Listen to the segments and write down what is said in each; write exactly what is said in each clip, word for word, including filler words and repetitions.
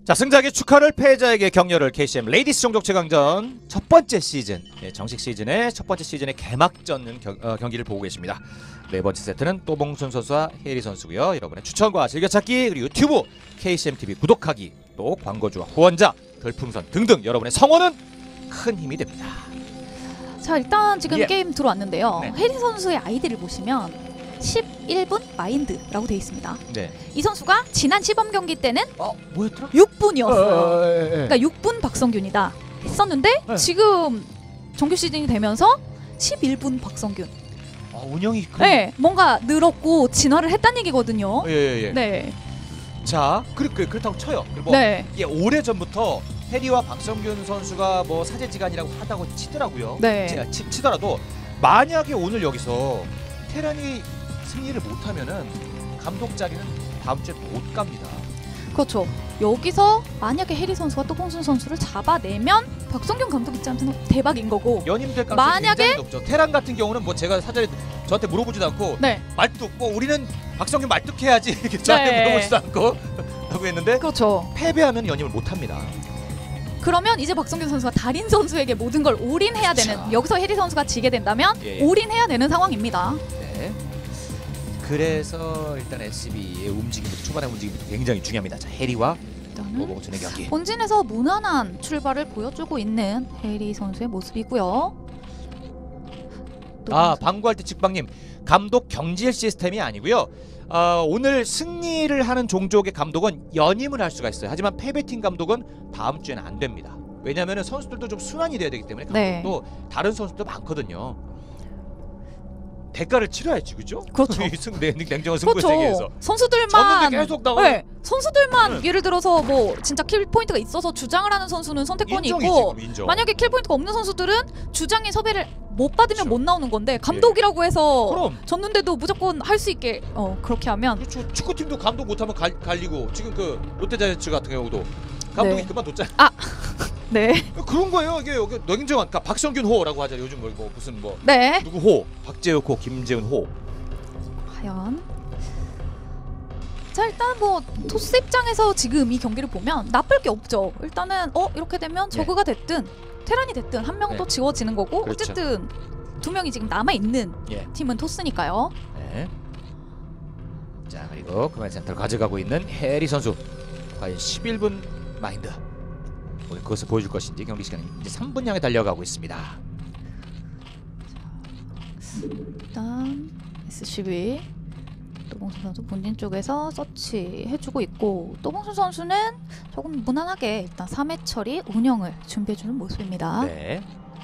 자, 승자에게 축하를, 패자에게 격려를. 케이씨엠 레이디스 종족 최강전 첫 번째 시즌, 예, 정식 시즌의 첫 번째 시즌의 개막전 겨, 어, 경기를 보고 계십니다. 네 번째 세트는 또봉순 선수와 혜리 선수고요. 여러분의 추천과 즐겨찾기, 그리고 유튜브 케이씨엠 티비 구독하기, 또 광고주와 후원자, 별풍선 등등 여러분의 성원은 큰 힘이 됩니다. 자, 일단 지금 예. 게임 들어왔는데요. 네. 혜리 선수의 아이디를 보시면 십일 분 마인드라고 되어 있습니다. 네. 이 선수가 지난 시범 경기 때는 어, 뭐였더라? 육 분이었어요. 어, 어, 예, 예. 그러니까 육 분 박성균이다 했었는데 네. 지금 정규 시즌이 되면서 십일 분 박성균. 아, 운영이 그... 네, 뭔가 늘었고 진화를 했다는 얘기거든요. 예, 예, 예. 네, 자, 그, 그, 그렇다고 쳐요. 뭐, 네, 예, 오래 전부터 해리와 박성균 선수가 뭐 사제지간이라고 하다고 치더라고요. 네. 치, 치, 치더라도 만약에 오늘 여기서 테란이 승리를 못하면은 감독 자리는 다음 주에 못 갑니다. 그렇죠. 여기서 만약에 혜리 선수가 또봉순 선수를 잡아내면 박성균 감독 입장에서는 대박인 거고. 연임 될 가능성이 만약에- 굉장히 높죠. 테란 같은 경우는 뭐 제가 사전에 저한테 물어보지도 않고 네, 말뚝, 뭐 우리는 박성균 말뚝해야지 이렇게 저한테 네. 물어보지도 않고 하고 했는데 그렇죠. 패배하면 연임을 못 합니다. 그러면 이제 박성균 선수가 달인 선수에게 모든 걸 올인해야 되는, 그쵸. 여기서 혜리 선수가 지게 된다면 예, 예. 올인해야 되는 상황입니다. 네. 그래서 일단 에스씨비의 움직임부터, 초반의 움직임부터 굉장히 중요합니다. 자, 해리와 일단은 또봉순의 경기. 본진에서 무난한 출발을 보여주고 있는 혜리 선수의 모습이고요. 또 아, 방구할 때 직방님, 감독 경질 시스템이 아니고요. 어, 오늘 승리를 하는 종족의 감독은 연임을 할 수가 있어요. 하지만 패배팀 감독은 다음 주에는 안 됩니다. 왜냐하면 선수들도 좀 순환이 돼야 되기 때문에 감독도 네. 다른 선수도 많거든요. 대가를 치러야지, 그죠? 그렇죠. 이 승, 냉, 냉정한 승부의 그렇죠. 세계에서 선수들만 졌는데 계속 나오는. 네, 선수들만 네. 예를 들어서 뭐 진짜 킬 포인트가 있어서 주장을 하는 선수는 선택권이 인정이지, 있고, 그럼 인정. 만약에 킬 포인트가 없는 선수들은 주장의 섭외를 못 받으면 그렇죠. 못 나오는 건데 감독이라고 해서 그럼. 졌는데도 무조건 할 수 있게 어 그렇게 하면. 그렇죠. 축구팀도 감독 못하면 갈, 갈리고, 지금 그 롯데자이언츠 같은 경우도 감독이 네. 그만뒀잖아요. 네. 그런 거예요. 이게 여기 냉정한, 그러니까 박성균 호라고 하잖아요. 요즘 뭐, 뭐 무슨 뭐 네. 누구 호, 박재욱 호, 김재훈 호. 과연. 자, 일단 뭐 토스 입장에서 지금 이 경기를 보면 나쁠 게 없죠. 일단은 어 이렇게 되면 네. 저그가 됐든 테란이 됐든 한 명 또 네. 지워지는 거고, 그렇죠. 어쨌든 두 명이 지금 남아 있는 예. 팀은 토스니까요. 네. 자, 그리고 그만 센터를 가져가고 있는 해리 선수. 과연 십일 분 마인드. 오늘 그것을 보여줄 것인지 경기 시간이 이제 삼 분 향해 달려가고 있습니다. 일단 에스씨비 또봉순 선수 본진 쪽에서 서치해주고 있고, 또봉순 선수는 조금 무난하게 일단 삼 회 처리 운영을 준비해주는 모습입니다. 네.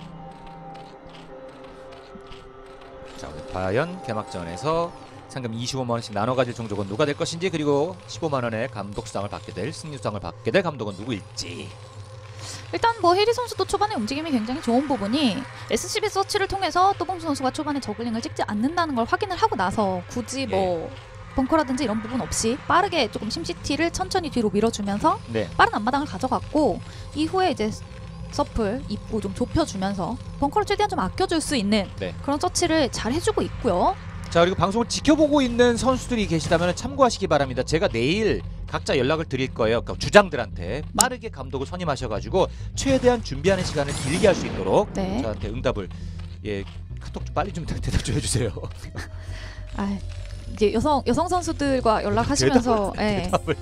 자, 오늘 과연 개막전에서 상금 이십오만 원씩 나눠 가질 종족은 누가 될 것인지, 그리고 십오만 원의 감독 수당을 받게 될, 승리 수당을 받게 될 감독은 누구일지. 일단 뭐 혜리 선수도 초반에 움직임이 굉장히 좋은 부분이 에스씨비 서치를 통해서 또봉순 선수가 초반에 저글링을 찍지 않는다는 걸 확인을 하고 나서 굳이 뭐 벙커라든지 이런 부분 없이 빠르게 조금 심시티를 천천히 뒤로 밀어주면서 네. 빠른 앞마당을 가져갔고, 이후에 이제 서플 입구 좀 좁혀주면서 벙커를 최대한 좀 아껴줄 수 있는 네. 그런 서치를 잘 해주고 있고요. 자, 그리고 방송을 지켜보고 있는 선수들이 계시다면 참고하시기 바랍니다. 제가 내일 각자 연락을 드릴 거예요. 그러니까 주장들한테 빠르게 감독을 선임하셔가지고 최대한 준비하는 시간을 길게 할 수 있도록 네. 저한테 응답을, 예, 카톡 좀 빨리 좀 대답 좀 해주세요. 아, 이제 여성 여성 선수들과 연락하시면서 예. 대답을.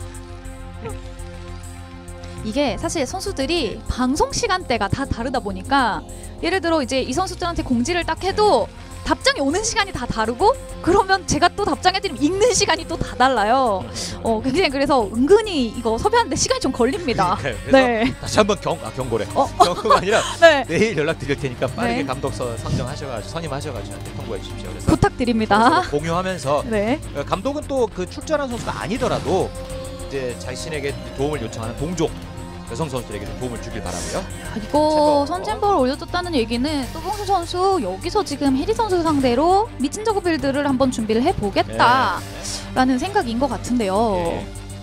이게 사실 선수들이 방송 시간대가 다 다르다 보니까, 예를 들어 이제 이 선수들한테 공지를 딱 해도 답장이 오는 시간이 다 다르고, 그러면 제가 또 답장해드리면 읽는 시간이 또 다 달라요. 어, 굉장히 그래서 은근히 이거 섭외하는데 시간이 좀 걸립니다. 그래서 네. 다시 한번 경, 아, 경고래. 어? 경고가 아니라 네. 내일 연락 드릴 테니까 빠르게 네. 감독서 선정하셔가지고 선임하셔가지고 저한테 통보해 주십시오. 그래서 부탁드립니다. 서로 공유하면서 네. 어, 감독은 또 그 출전한 선수가 아니더라도 이제 자신에게 도움을 요청하는 동족 여성 선수들에게 좀 도움을 주길 바라고요. 아, 이거 챔버. 선챔버를 올려줬다는 얘기는 또봉수 선수 여기서 지금 혜리 선수 상대로 미친 저그 빌드를 한번 준비를 해보겠다 라는 생각인 것 같은데요. 네.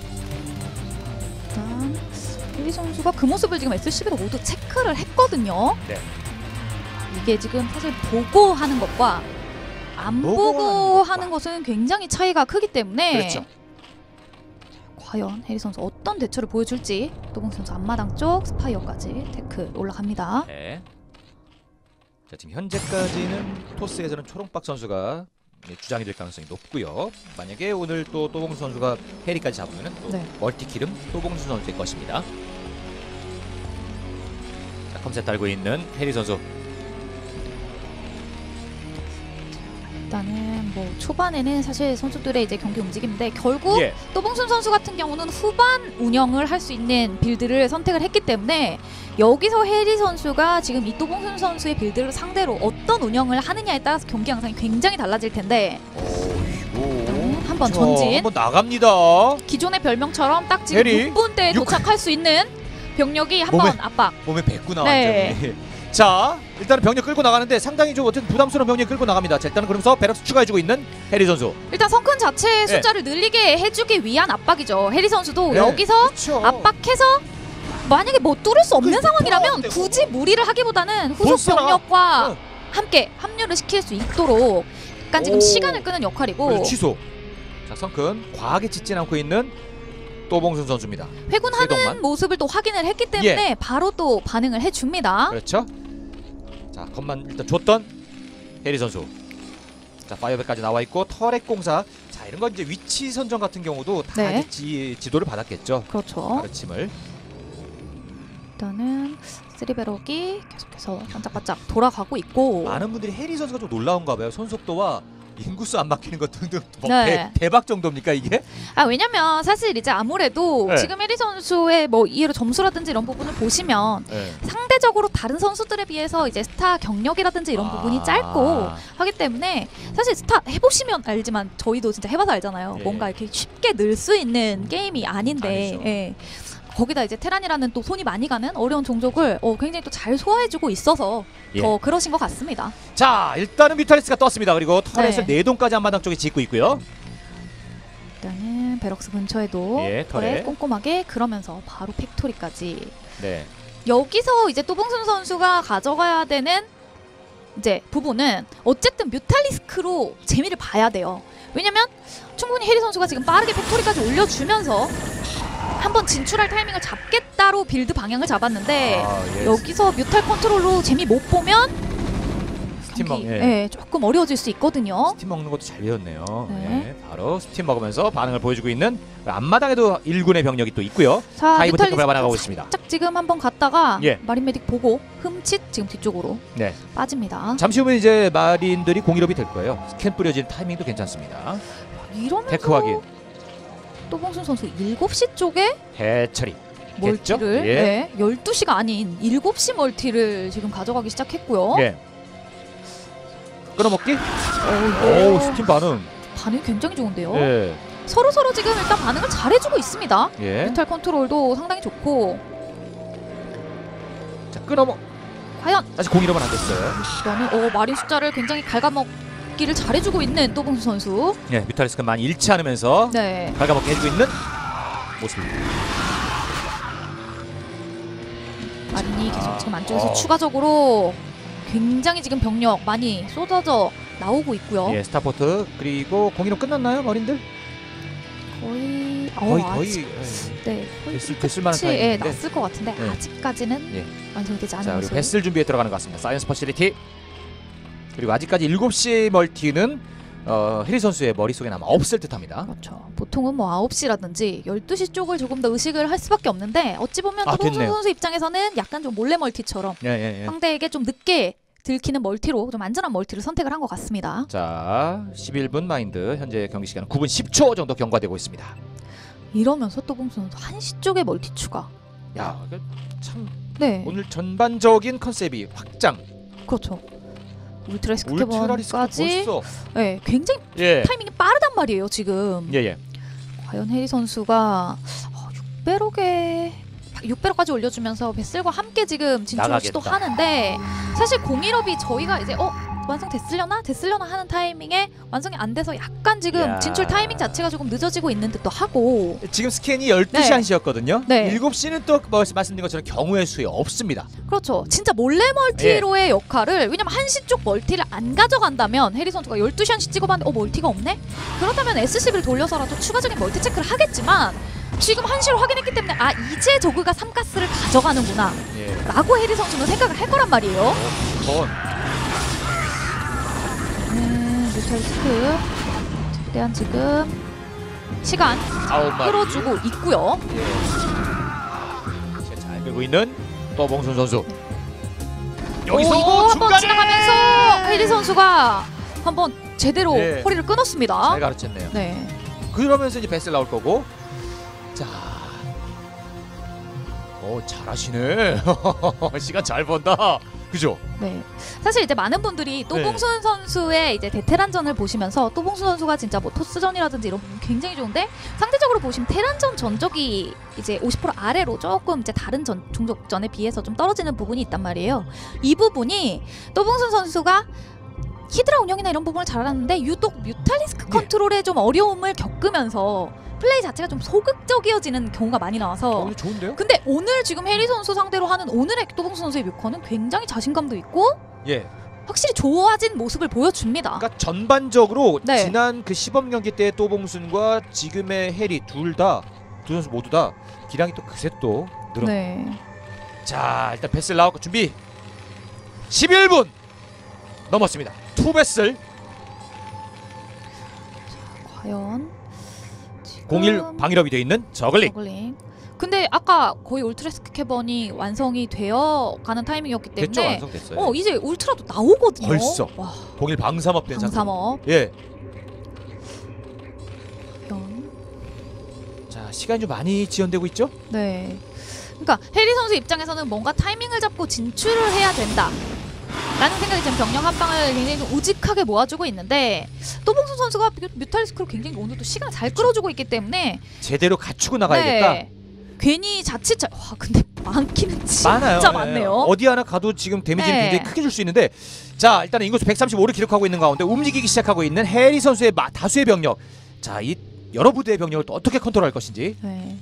일단 혜리 선수가 그 모습을 지금 에스씨비로 모두 체크를 했거든요. 네. 이게 지금 사실 보고 하는 것과 안 보고 보고 하는 것과. 하는 것은 굉장히 차이가 크기 때문에 그렇죠. 과연 해리 선수 어떤 대처를 보여줄지. 또봉 선수 앞마당 쪽 스파이어까지 테크 올라갑니다. 네. 자, 지금 현재까지는 토스에서는 초롱박 선수가 주장이 될 가능성이 높고요. 만약에 오늘 또 또봉순 선수가 해리까지 잡으면 또 네. 멀티킬은 또봉순 선수의 것입니다. 자, 컴셋 달고 있는 해리 선수. 일단은 뭐 초반에는 사실 선수들의 이제 경기 움직임인데 결국 예. 또봉순 선수 같은 경우는 후반 운영을 할 수 있는 빌드를 선택을 했기 때문에 여기서 해리 선수가 지금 이 또봉순 선수의 빌드를 상대로 어떤 운영을 하느냐에 따라서 경기 양상이 굉장히 달라질 텐데. 음, 한번 자, 전진. 한번 나갑니다. 기존의 별명처럼 딱 지금 해리. 육 분대에 육- 도착할 수 있는 병력이 한번 몸에- 압박. 몸에 뱉구나 네. 완전히. 자, 일단은 병력 끌고 나가는데 상당히 좀 어쨌든 부담스러운 병력 끌고 나갑니다. 자, 일단은 그러면서 베럭스 추가해주고 있는 해리 선수. 일단 성큰 자체의 네. 숫자를 늘리게 해주기 위한 압박이죠. 해리 선수도 네. 여기서 그렇죠. 압박해서 만약에 뭐 뚫을 수 없는 그 상황이라면 뻔한데 굳이 무리를 하기보다는 후속 벌써나? 병력과 어. 함께 합류를 시킬 수 있도록 약간 지금 오. 시간을 끄는 역할이고 그래서 취소. 자, 성큰 과하게 짖진 않고 있는 또봉순 선수입니다. 회군하는 쇄동만. 모습을 또 확인을 했기 때문에 바로 또 반응을 해줍니다. 그렇죠. 자, 겉만 일단 줬던 해리 선수. 자, 파이어백까지 나와 있고 터렛 공사. 자, 이런 건 이제 위치 선정 같은 경우도 다 네. 이제 지, 지도를 받았겠죠. 그렇죠. 가르침을. 일단은 쓰리베럭이 계속해서 반짝반짝 돌아가고 있고. 많은 분들이 해리 선수가 좀 놀라운가 봐요. 손속도와 인구수 안 막히는 것 등등. 뭐 네. 대, 대박 정도입니까 이게? 아 왜냐면 사실 이제 아무래도 네. 지금 해리 선수의 뭐 이해로 점수라든지 이런 부분을 보시면 네. 상대적으로 다른 선수들에 비해서 이제 스타 경력이라든지 이런 부분이 아. 짧고 하기 때문에 사실 스타 해보시면 알지만 저희도 진짜 해봐서 알잖아요. 예. 뭔가 이렇게 쉽게 늘 수 있는 게임이 아닌데 아니죠. 예. 거기다 이제 테란이라는 또 손이 많이 가는 어려운 종족을 어, 굉장히 또 잘 소화해주고 있어서 예. 더 그러신 것 같습니다. 자, 일단은 뮤탈리스가 떴습니다. 그리고 터렛을 네. 네 동까지 한마당 쪽에 짓고 있고요. 일단은 베럭스 근처에도 예, 터렛 터렛. 꼼꼼하게 그러면서 바로 팩토리까지. 네. 여기서 이제 또봉순 선수가 가져가야 되는 이제 부분은 어쨌든 뮤탈리스크로 재미를 봐야 돼요. 왜냐면 충분히 해리 선수가 지금 빠르게 팩토리까지 올려주면서 한번 진출할 타이밍을 잡겠다로 빌드 방향을 잡았는데 아, 예. 여기서 뮤탈 컨트롤로 재미 못 보면 스팀 경기 먹- 예. 예, 조금 어려워질 수 있거든요. 스팀 먹는 것도 잘 배웠네요. 네. 네. 바로 스팀 먹으면서 반응을 보여주고 있는 앞마당에도 일군의 병력이 또 있고요. 자, 하이브 테크를 뮤탈리스크 받아가고 있습니다. 살짝 지금 한번 갔다가 예. 마린 메딕 보고 흠칫 지금 뒤쪽으로 네. 빠집니다. 잠시 후면 이제 마린들이 공일업이 될 거예요. 스캔 뿌려진 타이밍도 괜찮습니다. 이러면서 테크 확인. 또봉순 선수 일곱 시 쪽에 해처리. 멀티를 예. 네, 열두 시가 아닌 일곱 시 멀티를 지금 가져가기 시작했고요. 예. 끊어먹기? 어, 오, 스팀 반응. 반응이 굉장히 좋은데요. 예. 서로 서로 지금 일단 반응을 잘해주고 있습니다. 예. 뮤탈 컨트롤도 상당히 좋고 자, 끊어먹. 과연 아직 공일업은 안 됐어요. 이거는 어, 마린 숫자를 굉장히 갉아먹기를 잘해주고 있는 또봉순 선수. 예, 뮤탈리스크 많이 잃지 않으면서 네. 갉아먹게 해주고 있는 모습입니다. 마린이 계속 지금 안쪽에서 어. 추가적으로 굉장히 지금 병력 많이 쏟아져 나오고 있고요. 예, 스타포트 그리고 공일업 끝났나요, 머린들? 거의 거의 어, 거의 아직, 예. 네, 거의 됐을 됐을 만한 끝이 예, 타이밍인데. 났을 것 같은데 네. 아직까지는 예. 완성이 되지 않은 자, 그리고 모습. 베슬 준비에 들어가는 것 같습니다. 사이언스 퍼실리티. 그리고 아직까지 일곱 시 멀티는 어, 해리 선수의 머릿속에 아마 없을 듯합니다. 그렇죠. 보통은 뭐 아홉 시라든지 열두 시 쪽을 조금 더 의식을 할 수밖에 없는데 어찌 보면 아, 또 봉순 됐네요. 선수 입장에서는 약간 좀 몰래 멀티처럼 예, 예, 예. 상대에게 좀 늦게 들키는 멀티로 좀 안전한 멀티를 선택을 한 것 같습니다. 자, 십일 분 마인드. 현재 경기 시간은 구 분 십 초 정도 경과되고 있습니다. 이러면서 또 봉순 선수 한 시 쪽에 멀티 추가. 야, 이거 참 네, 오늘 전반적인 컨셉이 확장. 그렇죠. 울트라 울트라리스크 스케번까지 벌써. 네, 굉장히 예. 타이밍이 빠르단 말이에요 지금. 예, 예. 과연 해리 선수가 어, 육 배럭에 육 배럭까지 올려주면서 베슬과 함께 지금 진출을 나가겠다. 시도하는데 사실 공일업이 저희가 이제 어 완성됐으려나 됐으려나 하는 타이밍에 완성이 안 돼서 약간 지금 야. 진출 타이밍 자체가 조금 늦어지고 있는 듯도 하고. 지금 스캔이 열두 시 네. 한 시였거든요. 네. 일곱 시는 또 뭐 말씀드린 것처럼 경우의 수에 없습니다. 그렇죠. 진짜 몰래 멀티로의 역할을 왜냐면 한 시 쪽 멀티를 안 가져간다면 해리 선수가 열두 시 한 시 찍어봤는데 어 멀티가 없네? 그렇다면 에스씨비를 돌려서라도 추가적인 멀티 체크를 하겠지만 지금 한시를 확인했기 때문에 아 이제 저그가 삼가스를 가져가는구나 예. 라고 해리 선수는 생각을 할 거란 말이에요. 번. 네, 뮤탈리스크 최대한 지금 시간 아홉 마리. 끌어주고 있고요. 예. 잘 밀고 있는 또봉순 선수. 오, 여기서 이거 한번 중간에 지나가면서 해리 선수가 한번 제대로 네. 허리를 끊었습니다. 잘 가르쳤네요. 네. 그러면서 이제 베슬 나올 거고. 자. 오, 잘하시네. 시간 잘 번다. 그죠? 네. 사실 이제 많은 분들이 또봉순 선수의 이제 베테랑전을 보시면서 또봉순 선수가 진짜 뭐 토스전이라든지 이런 부분 굉장히 좋은데 상대적으로 보시면 테란전 전적이 이제 오십 퍼센트 아래로 조금 이제 다른 전, 종족전에 비해서 좀 떨어지는 부분이 있단 말이에요. 이 부분이 또봉순 선수가 히드라 운영이나 이런 부분을 잘하는데 유독 뮤탈리스크 컨트롤에 좀 어려움을 겪으면서 플레이 자체가 좀 소극적이어지는 경우가 많이 나와서 어, 좋은데요? 근데 오늘 지금 해리 선수 상대로 하는 오늘의 또봉순 선수의 뮤커는 굉장히 자신감도 있고 예. 확실히 좋아진 모습을 보여줍니다. 그러니까 전반적으로 네. 지난 그 시범 경기 때 또봉순과 지금의 해리 둘 다 두 선수 모두 다 기량이 또 그새 또 늘어. 네. 자, 일단 베슬 나왔고 준비. 십일 분 넘었습니다. 투 베슬 과연 지금 공일 방일업이 되어 있는 저글링. 저글링. 근데 아까 거의 울트라스크 캐번이 완성이 되어 가는 타이밍이었기 됐죠? 때문에 완성됐어요. 어 이제 울트라도 나오거든요. 벌써. 와, 공일 방삼업 된 상태. 방삼업. 예. 과연. 자, 시간이 좀 많이 지연되고 있죠? 네. 그러니까 해리 선수 입장에서는 뭔가 타이밍을 잡고 진출을 해야 된다. 라는 생각이 지금 병력 한 방을 굉장히 좀 우직하게 모아주고 있는데 또봉순 선수가 뮤탈리스크로 굉장히 오늘도 시간을 잘 끌어주고 있기 때문에 제대로 갖추고 나가야겠다. 네. 괜히 자칫 자... 와 근데 많기는 진짜 많아요. 많네요. 예. 어디 하나 가도 지금 데미지는 네. 굉장히 크게 줄 수 있는데 자, 일단은 인구수 백삼십오를 기록하고 있는 가운데 움직이기 시작하고 있는 해리 선수의 마, 다수의 병력. 자, 이 여러 부대의 병력을 또 어떻게 컨트롤할 것인지. 네.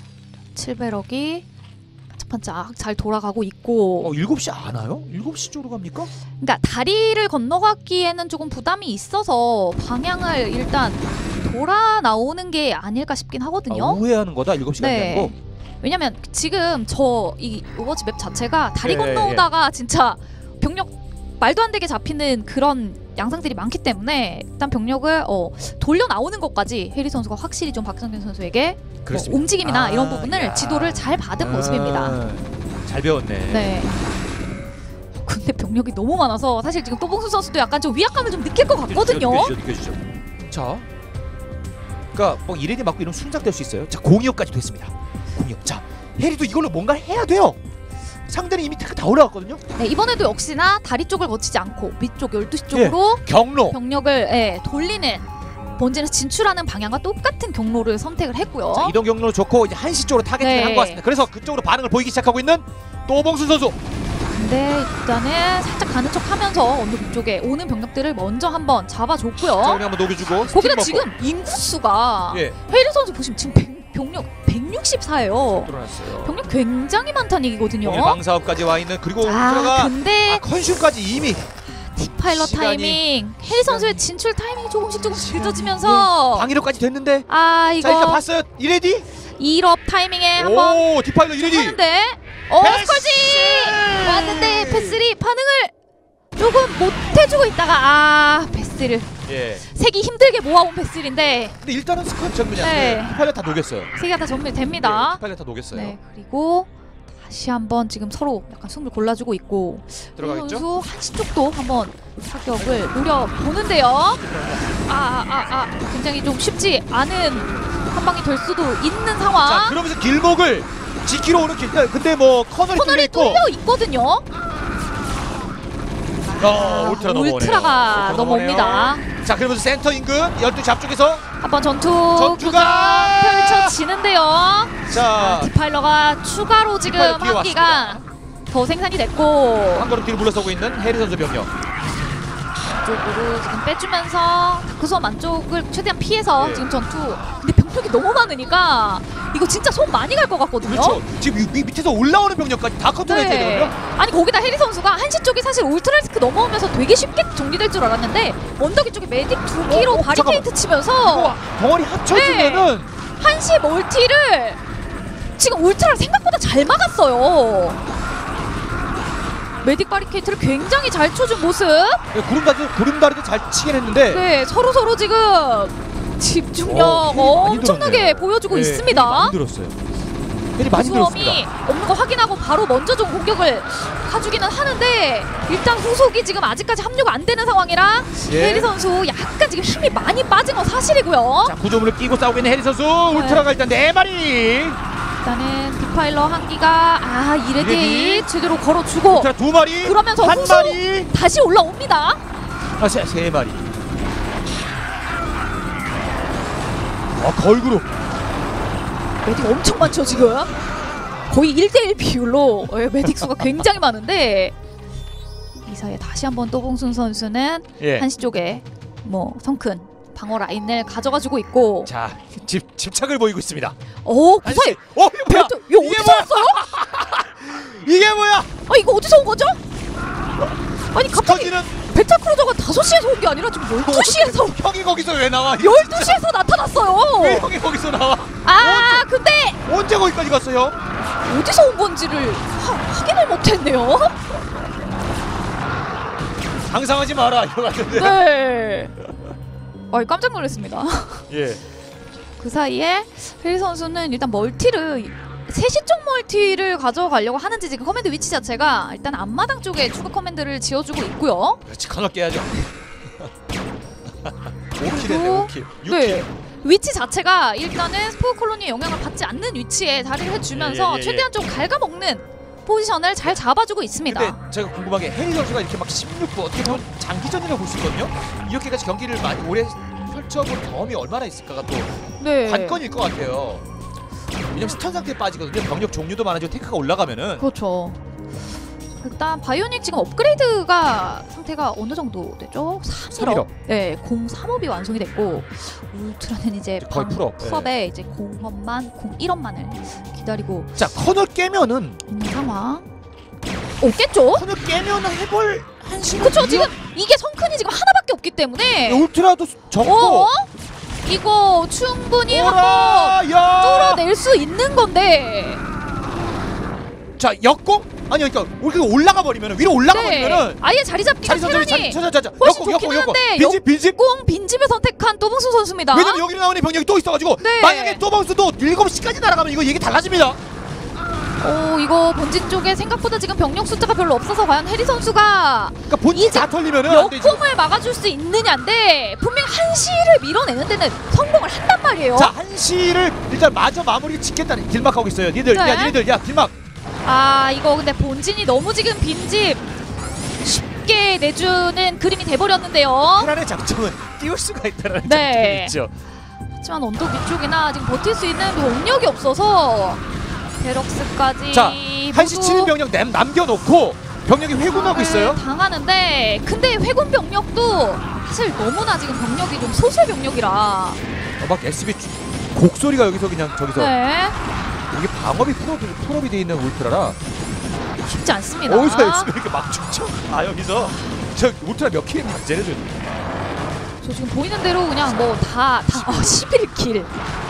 칠배럭이 반짝반짝 잘 돌아가고 있고 어, 일곱 시 안 와요? 일곱 시 쪽으로 갑니까? 그러니까 다리를 건너가기에는 조금 부담이 있어서 방향을 일단 돌아 나오는 게 아닐까 싶긴 하거든요. 아, 우회하는 거다. 일곱 시간 네. 되는 거. 왜냐면 지금 저 이 오버워치 맵 자체가 다리 예, 건너오다가 진짜 병력 말도 안 되게 잡히는 그런 양상들이 많기 때문에 일단 병력을 어, 돌려 나오는 것까지 해리 선수가 확실히 좀 박성균 선수에게 뭐 움직임이나 아, 이런 부분을 야. 지도를 잘 받은 모습입니다. 아, 잘 배웠네. 네. 근데 병력이 너무 많아서 사실 지금 또봉수 선수도 약간 좀 위압감을 좀 느낄 것 같거든요. 느껴지죠, 느껴지죠. 자, 그러니까 뭐 이레디 맞고 이러면 순삭될 수 있어요. 자, 공이업까지 됐습니다. 공이업. 자, 해리도 이걸로 뭔가 해야 돼요. 상대는 이미 테크 다 올라갔거든요. 네, 이번에도 역시나 다리 쪽을 거치지 않고 위쪽 열두 시 쪽으로 경로. 병력을 예, 돌리는 본진에서 진출하는 방향과 똑같은 경로를 선택을 했고요. 자, 이동 경로 좋고 이제 한시 쪽으로 타겟팅을 네. 한 것 같습니다. 그래서 그쪽으로 반응을 보이기 시작하고 있는 또봉순 선수. 근데 일단은 살짝 가는 척하면서 언덕 위쪽에 오는 병력들을 먼저 한번 잡아줬고요. 자, 우리 한번 녹여주고. 거기다 스팀 지금 인구수가 예. 헤이리 선수 보시면 지금 백, 병력 백육십사예요. 들어났어요. 병력 굉장히 많다는 얘기거든요. 공일 방사업까지 와 있는 그리고 아 울트라가 근데 아, 컨슘까지 이미 디파일럿 시간이- 타이밍 헤이 선수의 진출 타이밍이 조금씩 조금씩 시간이- 늦어지면서 방위로까지 됐는데. 아 자, 일단 이거 봤어요. 이레디. 일업 타이밍에 한번 오, 디파일러 이레디. 하는데 어 패스! 스컬지 왔는데 패스리 반응을 조금 못 해주고 있다가 아 패스를 예. 색이 힘들게 모아온 패스인데 근데 일단은 스쿼트 정면이 안 네. 돼. 디파일러 다 녹였어요. 세 개가 다 정리됩니다. 네, 디파일러 다 녹였어요. 네 그리고 다시 한번 지금 서로 약간 숨을 골라주고 있고 들어가겠죠? 선수 한시 쪽도 한번 사격을 노려보는데요. 아, 아, 아, 아, 굉장히 좀 쉽지 않은 한 방이 될 수도 있는 자, 상황. 그러면서 길목을 지키러 오는 길. 근데 뭐 커널이 뚫려 코너리 있고. 뚫려 있거든요. 어, 울트라 넘어오네요. 울트라가 울트라 넘어옵니다. 넘어오네요. 자, 그러면서 센터 인근 열두 시 앞쪽에서 한번 전투 전투가 펼쳐지는데요. 자, 디파일러가 추가로 지금 디파일러 뒤에 한 기가 더 생산이 됐고 한 걸음 뒤로 물러서고 있는 해리 선수 병력. 쪽으로 지금 빼주면서 다크섬 안쪽을 최대한 피해서 네. 지금 전투. 근데 병력이 너무 많으니까 이거 진짜 손 많이 갈 것 같거든요. 그렇죠. 지금 위, 밑에서 올라오는 병력까지 다 컨트롤해야 네. 되거든요. 아니 거기다 해리 선수가 한시 쪽이 사실 울트라리스크 넘어오면서 되게 쉽게 정리될 줄 알았는데 언덕이 쪽에 메딕 두 기로 어, 어, 바리케이트 치면서 어, 덩어리 합쳐지면은 한시 멀티를 지금 울트라 생각보다 잘 막았어요. 메딕 바리케이트를 굉장히 잘 쳐준 모습. 네, 구름다리도 구름다리도 잘 치긴 했는데 네, 서로 서로 지금 집중력 어, 힐이 많이 엄청나게 들었네요. 보여주고 네, 있습니다. 힐이 많이 들었어요. 힐이 많이 구수험이 들었습니다. 없는 거 확인하고 바로 먼저 좀 공격을 가주기는 하는데 일단 후속이 지금 아직까지 합류가 안 되는 상황이라 예. 해리 선수 약간 지금 힘이 많이 빠진 건 사실이고요. 자, 구조물을 끼고 싸우고 있는 해리 선수. 울트라가 일단 네 마리. 일단은 디파일러 한기가 아 일 대 일 대 일 제대로 걸어주고 울트라 두 마리. 그러면서 한 후속 마리. 다시 올라옵니다. 아, 세, 세 마리. 어, 걸그룹. 메딕 엄청 많죠 지금. 거의 일 대 일 비율로 예, 메딕 수가 굉장히 많은데 이 사이에 다시 한번 또봉순 선수는 예. 한시 쪽에 뭐 성큰 방어 라인을 가져가지고 있고 자, 집 집착을 보이고 있습니다. 오 그 한시. 사이 어, 이거 뭐야? 벨트 이거 이게 어디서 뭐야? 왔어요? 이게 뭐야? 아 이거 어디서 온 거죠? 아니 갑자기 터지는 베타크루저가 다섯 시에서 온 게 아니라 지금 열두 시에서 형이 거기서 왜 나와? 열두 시에서 나타났어요. 왜 형이 거기서 나와? 아 근데 언제 거기까지 갔어요? 어디서 온 건지를 하, 확인을 못했네요. 상상하지 마라 이거 같은데. 네. 아 깜짝 놀랐습니다. 예. 그 사이에 헬 선수는 일단 멀티를 세시 쪽 멀티를 가져가려고 하는지 지금 커맨드 위치 자체가 일단 앞마당 쪽에 추가 커맨드를 지어주고 있고요. 그렇지, 커널 깨야죠. 오 킬 했네. 그리고 오 킬. 육 킬. 네. 위치 자체가 일단은 스포 콜로니의 영향을 받지 않는 위치에 자리를 해주면서 예, 예, 예, 최대한 좀 갉아먹는 포지션을 잘 잡아주고 있습니다. 근데 제가 궁금한 게 해리 선수가 이렇게 막 십육 분 어떻게 보면 장기전이라고 볼 수 있거든요. 이렇게까지 경기를 많이 오래 펼쳐본 경험이 얼마나 있을까가 또 네. 관건일 것 같아요. 왜냐면 스턴 상태에 빠지거든요. 병력 종류도 많아지고 테크가 올라가면은. 그렇죠. 일단 바이오닉 지금 업그레이드가 상태가 어느 정도 되죠? 삼 일업. 네, 공삼업이 완성이 됐고 울트라는 이제 거의 방- 풀업. 풀업에 이제 공업만 공일업만을 기다리고 자, 커널 깨면은 있는 상황. 없겠죠? 커널 깨면은 해볼 한시간. 그렇죠. 지금 이게 성큰이 지금 하나밖에 없기 때문에 울트라도 적고. 어? 이거 충분히 한번 오라, 야. 뚫어낼 수 있는 건데. 자, 역공? 아니 그러니까 우리가 올라가 버리면은 위로 올라가 네. 버리면은 아예 자리 잡기가 자리 선점이 테란이 자리 자자 훨씬 역공 좋긴 역공 역공 한데 빈집 빈집. 공 빈집을 선택한 또봉수 선수입니다. 왜냐면 여기로 나오는 병력이 또 있어가지고 네. 만약에 또 방수도 일곱 시까지 날아가면 이거 얘기 달라집니다. 오 이거 본진 쪽에 생각보다 지금 병력 숫자가 별로 없어서 과연 해리 선수가 그러니까 본인이 다 털리면은 안 되지. 역공을 막아줄 수 있느냐인데 분명 한시를 밀어내는 데는 성공을 한단 말이에요. 자, 한시를 일단 마저 마무리 짓겠다는 길막하고 있어요. 니들 네. 야 니들 야 길막. 아 이거 근데 본진이 너무 지금 빈집 쉽게 내주는 그림이 돼버렸는데요. 테란의 장점은 띄울 수가 있다는 네. 장점이 있죠. 하지만 언덕 위쪽이나 지금 버틸 수 있는 병력이 없어서 베럭스까지 자, 한시 모두 치는 병력 남, 남겨놓고 병력이 회군하고 네, 있어요. 당하는데 근데 회군 병력도 사실 너무나 지금 병력이 좀 소수 병력이라 어, 막 에스비 주- 곡소리가 여기서 그냥 저기서 네 이게 방업이 풀업, 풀업이 돼 있는 울트라라 쉽지 않습니다. 어디서 에스비 이렇게 막 죽죠? 아 여기서 저 울트라 몇 킬입니까 쟤네들? 저 지금 보이는 대로 그냥 뭐 다 다 어, 십일 킬.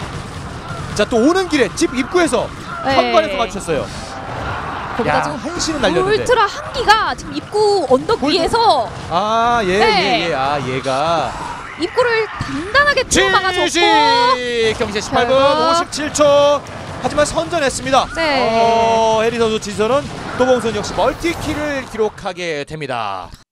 자, 또 오는 길에 집 입구에서 네. 현관에서 맞췄어요. 거기다 야, 지금 한시는 날렸는데. 울트라 한기가 지금 입구 언덕 골드. 위에서 아, 예, 네. 예, 예. 아, 얘가 입구를 단단하게 틀어 막아줬고 지지 경기 십팔 분 결국. 오십칠 초. 하지만 선전했습니다. 네. 어, 해리 선수 지선은 또봉선 역시 멀티킬을 기록하게 됩니다.